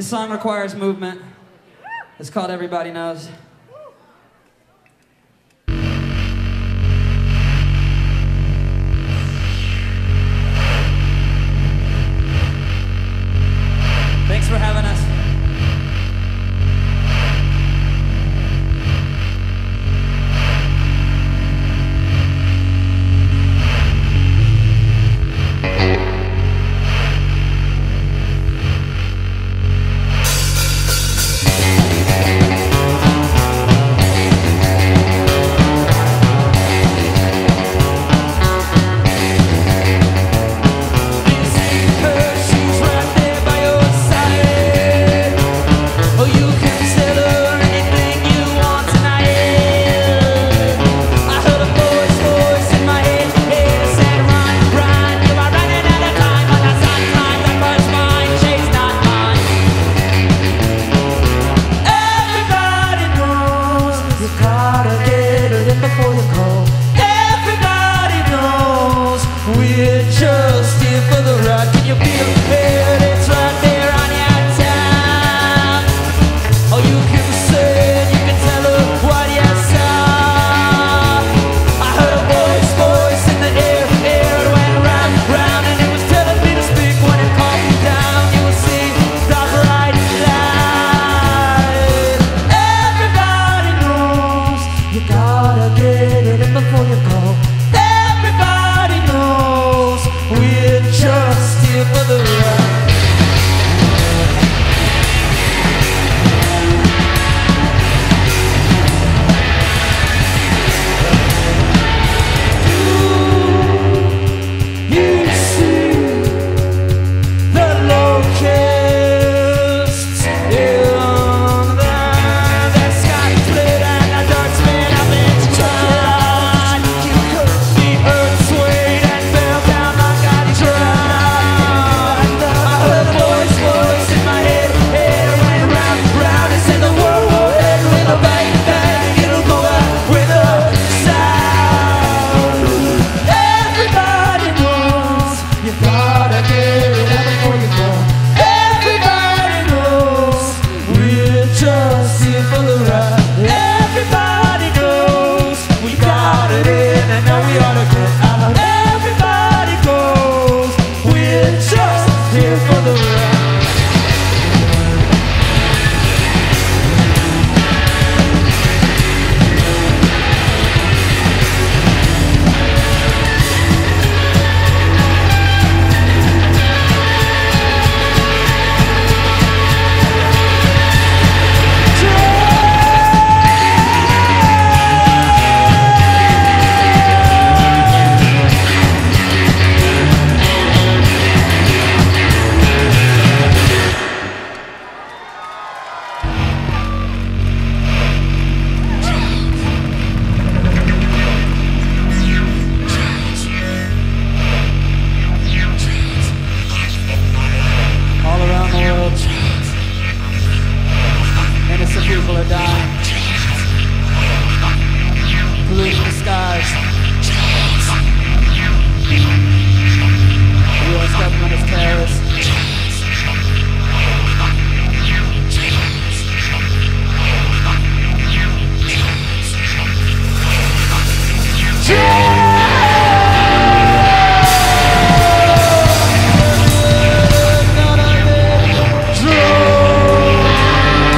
This song requires movement. It's called Everybody Knows. Thanks for having us.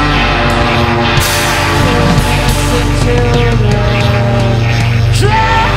Children,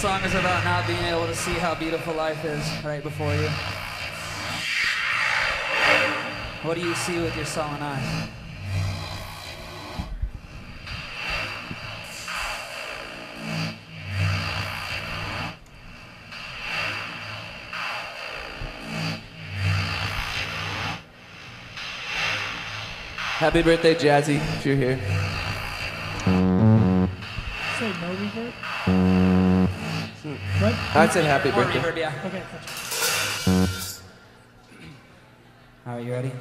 song is about not being able to see how beautiful life is right before you. What do you see with your sullen eyes? Happy birthday, Jazzy, if you're here. Say no reverb? What? I said happy More birthday. reverb, yeah. Okay, gotcha. All right, you ready?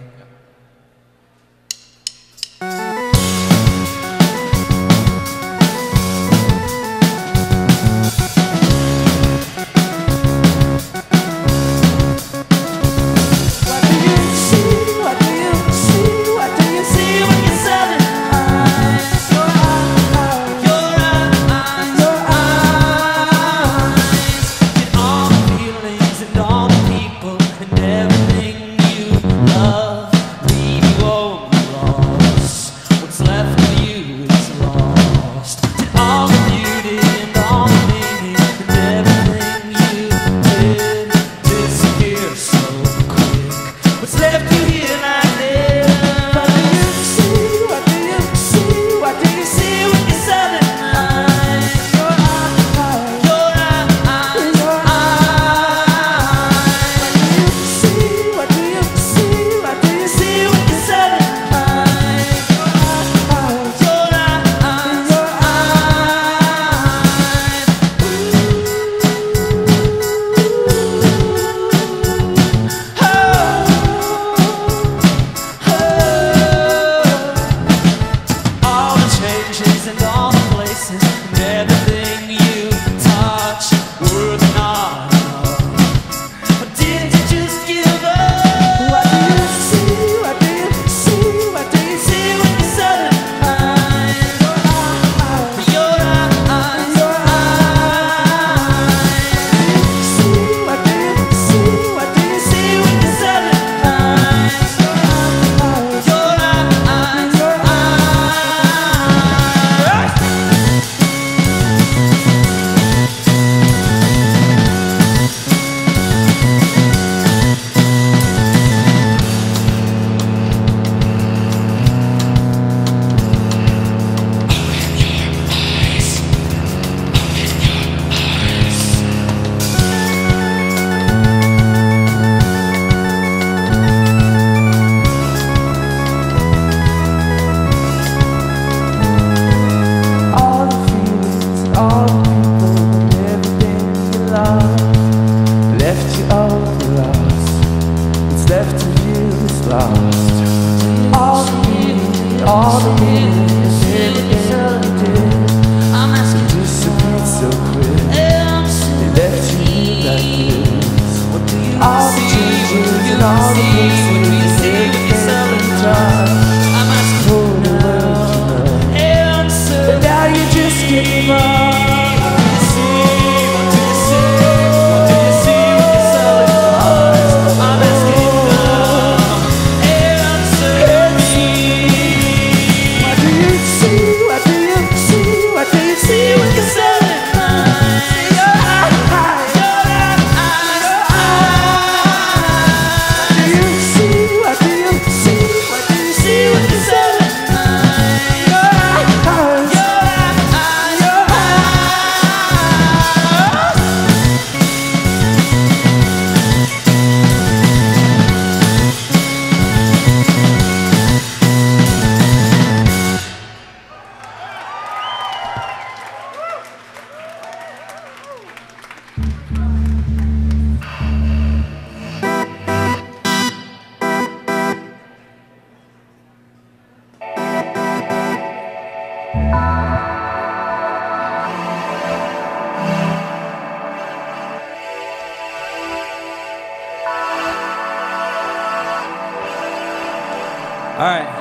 All right.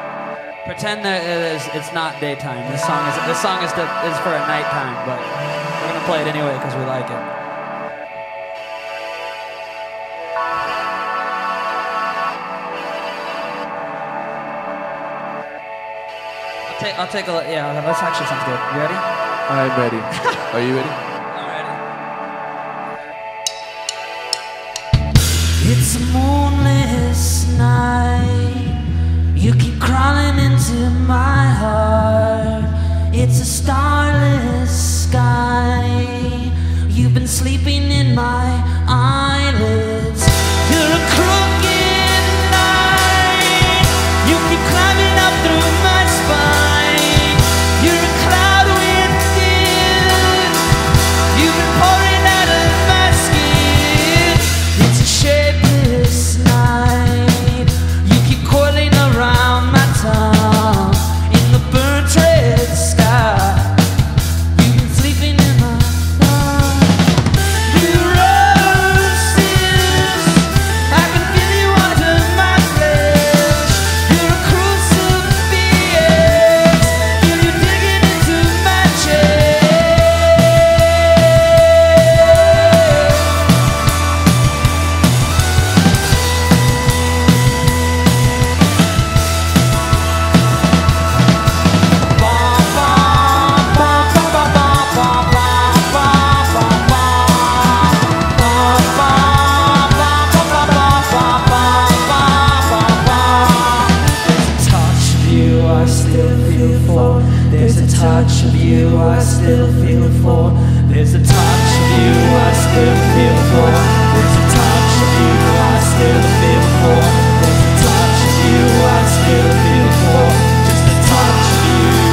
Pretend that it's not daytime. This song is for a nighttime, but we're gonna play it anyway because we like it. I'll take a yeah. That actually sounds good. You ready? I'm ready. Are you ready? I'm ready. It's a moonless night. You keep crawling into my heart. It's a starless sky. You've been sleeping in my eyelids. You're a crooked night. You keep climbing up through my spine. You're a cloud within. You've been pouring out of my skin. It's a shapeless night. You keep coiling around my tongue in the burnt red sky. You've been sleeping in my lungs. You roses, I can feel you under my flesh. You're a crucifix. You're digging into my chest. There's a touch of you I still feel for. There's a touch of you I still feel for. There's a touch of you I still feel for. There's a touch of you I still feel for. Just a touch of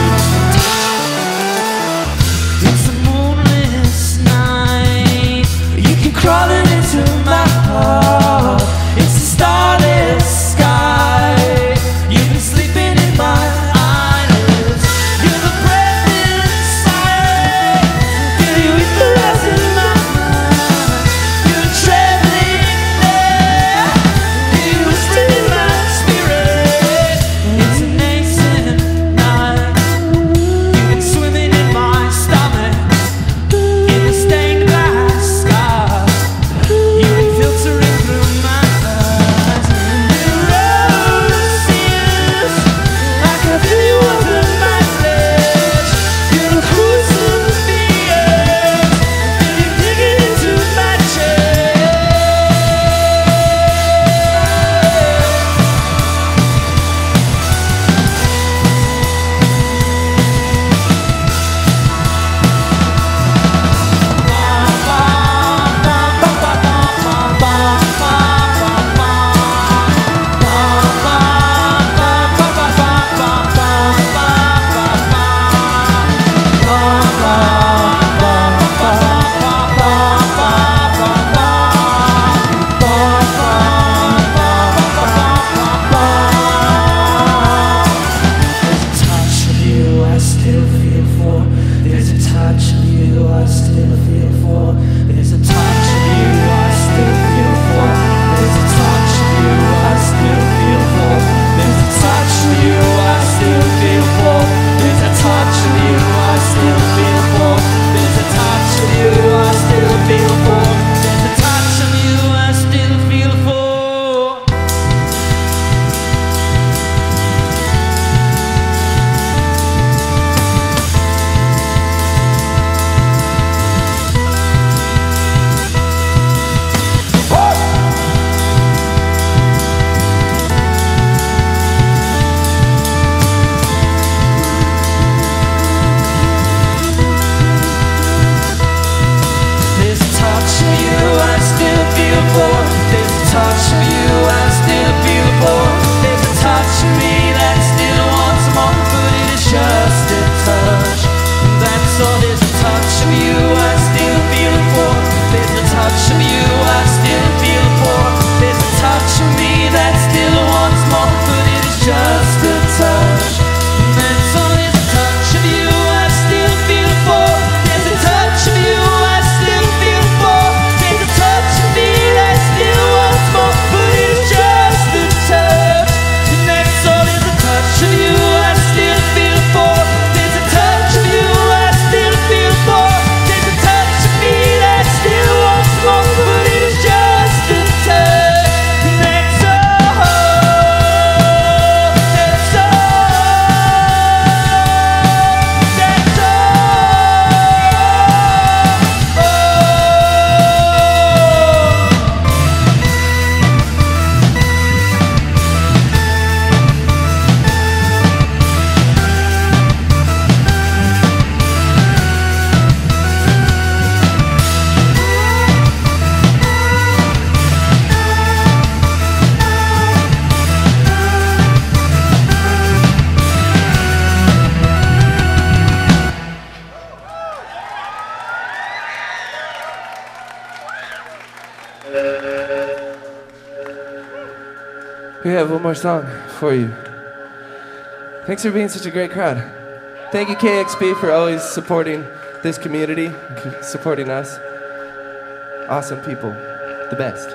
you. It's a moonless night. You keep crawling into my heart. It's a starless sky. You've been sleeping in my eyelids. You're the breath inside. You eat the rest in my mind. You're traveling there. You whisper in my spirit. It's an ancient night. You've been swimming in my stomach in the stained glass sky. You've been filtering through my eyes. Your roses, I can feel you under my flesh. You're a crucifix, and you're digging into my chest. There's a touch of you I still feel for. There's a touch of you I still feel for. There's a touch of you I still feel for. There's a touch of you I still feel for. There's a touch of you I still feel for. There's a touch of you I still feel for. There's a touch of you I still feel for. have one more song for you. Thanks for being such a great crowd. Thank you, KXP, for always supporting this community, supporting us. Awesome people, the best.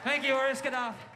Thank you, Oris Gaddafi.